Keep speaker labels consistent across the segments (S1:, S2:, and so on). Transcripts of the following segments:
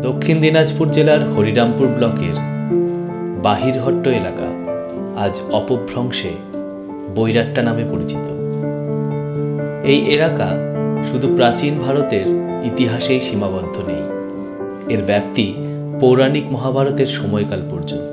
S1: দক্ষিণ দিনাজপুর জেলার হরিরামপুর ব্লকের বাহিরহট্ট এলাকা আজ অপভ্রংশে বৈরাট্টা নামে পরিচিত। এই এলাকা শুধু প্রাচীন ভারতের ইতিহাসেই সীমাবদ্ধ নেই, এর ব্যাপ্তি পৌরাণিক মহাভারতের সময়কাল পর্যন্ত।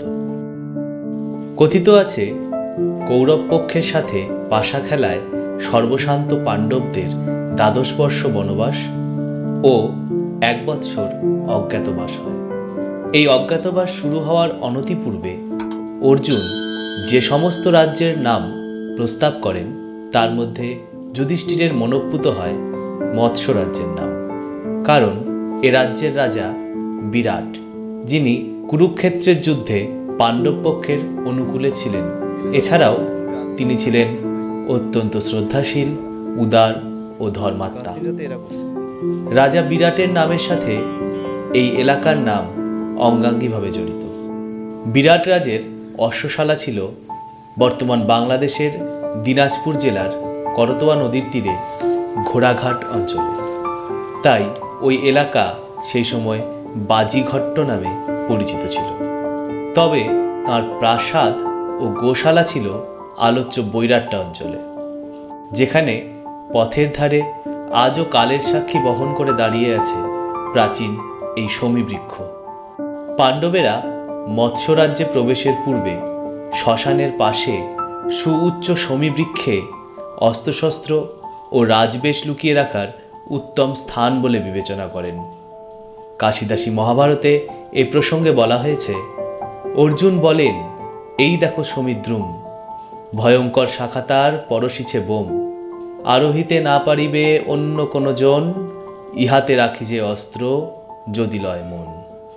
S1: কথিত আছে, কৌরব পক্ষের সাথে পাশা খেলায় সর্বশান্ত পাণ্ডবদের ১২ বর্ষ বনবাস ও ১ বৎসর অজ্ঞাতবাস হয়। এই অজ্ঞাতবাস শুরু হওয়ার অনতিপূর্বে অর্জুন যে সমস্ত রাজ্যের নাম প্রস্তাব করেন তার মধ্যে যুধিষ্ঠিরের মনোপুত হয় মৎস্য রাজ্যের নাম। কারণ এ রাজ্যের রাজা বিরাট, যিনি কুরুক্ষেত্রের যুদ্ধে পাণ্ডব পক্ষের অনুকূলে ছিলেন। এছাড়াও তিনি ছিলেন অত্যন্ত শ্রদ্ধাশীল, উদার ও ধর্মাত্মা। রাজা বিরাটের নামের সাথে এই এলাকার নাম অঙ্গাঙ্গিভাবে জড়িত। বিরাট রাজের অশ্বশালা ছিল বর্তমান বাংলাদেশের দিনাজপুর জেলার করতোয়া নদীর তীরে ঘোড়াঘাট অঞ্চলে। তাই ওই এলাকা সেই সময় বাজিঘট্ট নামে পরিচিত ছিল। তবে তার প্রাসাদ ও গোশালা ছিল আলোচ্য বৈরাট্টা অঞ্চলে, যেখানে পথের ধারে আজও কালের সাক্ষী বহন করে দাঁড়িয়ে আছে প্রাচীন এই শমী বৃক্ষ। পাণ্ডবেরা মৎস্য রাজ্যে প্রবেশের পূর্বে শ্মশানের পাশে সুউচ্চ শমী বৃক্ষে অস্ত্রশস্ত্র ও রাজবেশ লুকিয়ে রাখার উত্তম স্থান বলে বিবেচনা করেন। কাশিদাসী মহাভারতে এ প্রসঙ্গে বলা হয়েছে, অর্জুন বলেন, এই দেখো সমীদ্রুম, ভয়ঙ্কর শাখাতার পরশিছে বোম, আরোহিতে না পারিবে অন্য কোনো জন, ইহাতে রাখি যে অস্ত্র যদি লয় মন।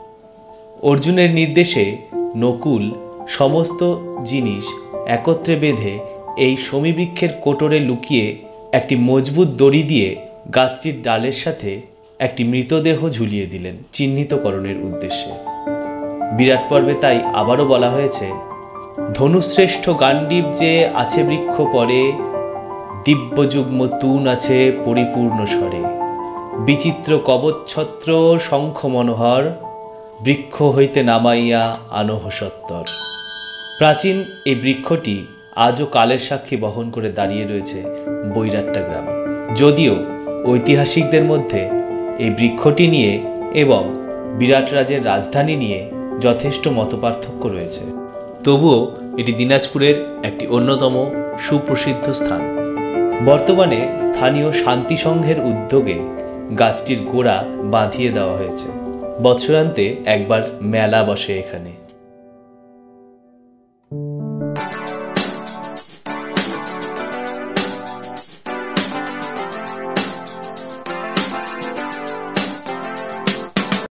S1: অর্জুনের নির্দেশে নকুল সমস্ত জিনিস একত্রে বেঁধে এই শমীবৃক্ষের কোটরে লুকিয়ে একটি মজবুত দড়ি দিয়ে গাছটির ডালের সাথে একটি মৃতদেহ ঝুলিয়ে দিলেন চিহ্নিতকরণের উদ্দেশ্যে। বিরাট পর্বে তাই আবারও বলা হয়েছে, ধনুশ্রেষ্ঠ গান্ডীব যে আছে বৃক্ষ পরে, দিব্যযুগ্ম তুন আছে পরিপূর্ণ স্বরে, বিচিত্র কবচ্ছত্র শঙ্খ মনোহর, বৃক্ষ হইতে নামাইয়া আনহ সত্তর। প্রাচীন এই বৃক্ষটি আজও কালের সাক্ষী বহন করে দাঁড়িয়ে রয়েছে বৈরাট্টা গ্রামে। যদিও ঐতিহাসিকদের মধ্যে এই বৃক্ষটি নিয়ে এবং বিরাট রাজের রাজধানী নিয়ে যথেষ্ট মতপার্থক্য রয়েছে, তবুও এটি দিনাজপুরের একটি অন্যতম সুপ্রসিদ্ধ স্থান। বর্তমানে স্থানীয় শান্তি সংঘের উদ্যোগে গাছটির গোড়া বাঁধিয়ে দেওয়া হয়েছে। বৎসরান্তে একবার মেলা বসে এখানে।